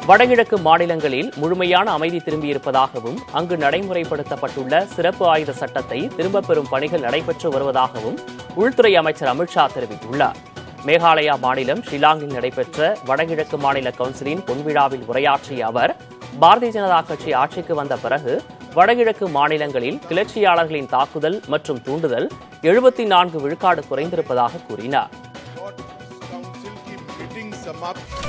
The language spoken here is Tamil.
வடகிழக்கு மாநிலங்களில் முழுமையான அமைதி திரும்பியிருப்பதாகவும் அங்கு நடைமுறைப்படுத்தப்பட்டுள்ள சிறப்பு ஆயுத சட்டத்தை திரும்பப் பெறும் பணிகள் நடைபெற்று வருவதாகவும் உள்துறை அமைச்சர் அமித்ஷா தெரிவித்துள்ளார். மேகாலயா மாநிலம் ஷில்லாங்கில் நடைபெற்ற வடகிழக்கு மாநில கவுன்சிலின் பொன்விழாவில் உரையாற்றிய அவர், பாரதிய ஜனதா கட்சி ஆட்சிக்கு வந்த பிறகு வடகிழக்கு மாநிலங்களில் கிளர்ச்சியாளர்களின் தாக்குதல் மற்றும் தூண்டுதல் 74 விழுக்காடு குறைந்திருப்பதாக கூறினார்.